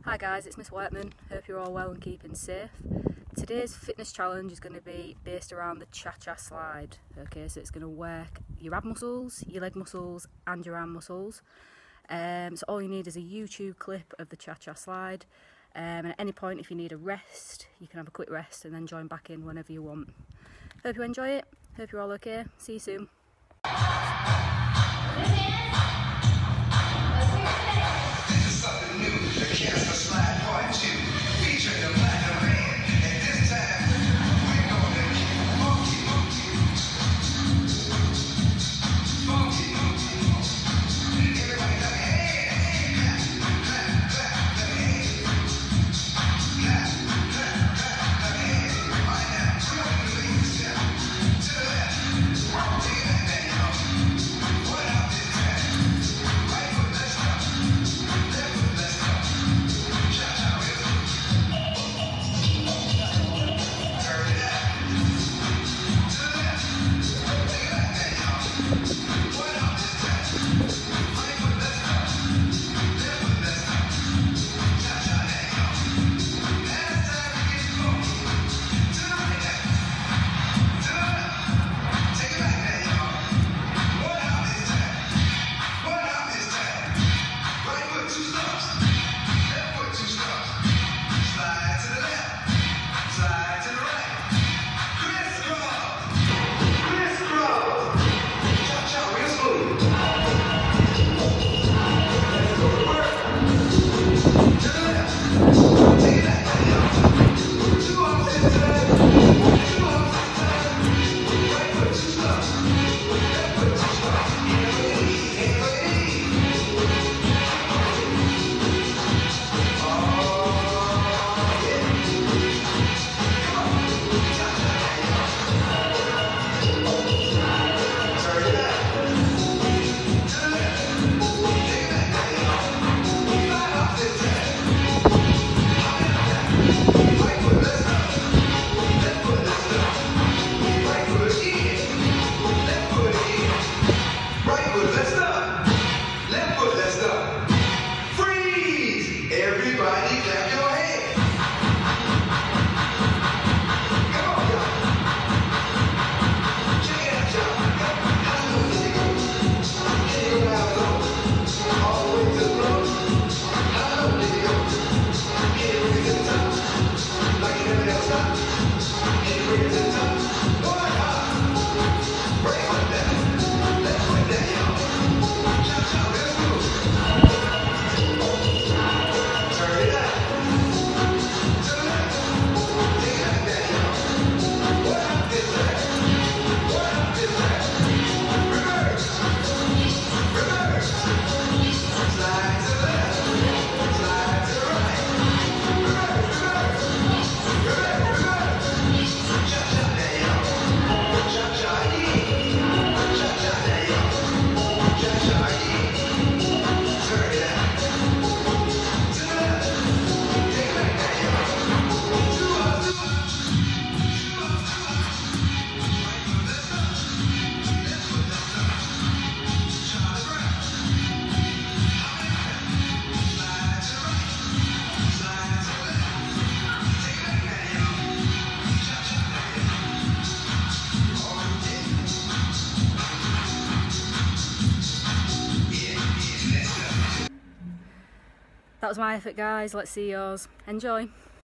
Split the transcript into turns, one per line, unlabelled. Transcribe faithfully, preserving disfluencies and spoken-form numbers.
Hi guys, it's Miss Whiteman. Hope you're all well and keeping safe. Today's fitness challenge is going to be based around the cha-cha slide. Okay, so it's going to work your ab muscles, your leg muscles and your arm muscles. Um, so all you need is a YouTube clip of the cha-cha slide. Um, and at any point if you need a rest, you can have a quick rest and then join back in whenever you want. Hope you enjoy it. Hope you're all okay. See you soon. That was my effort guys, let's see yours. Enjoy!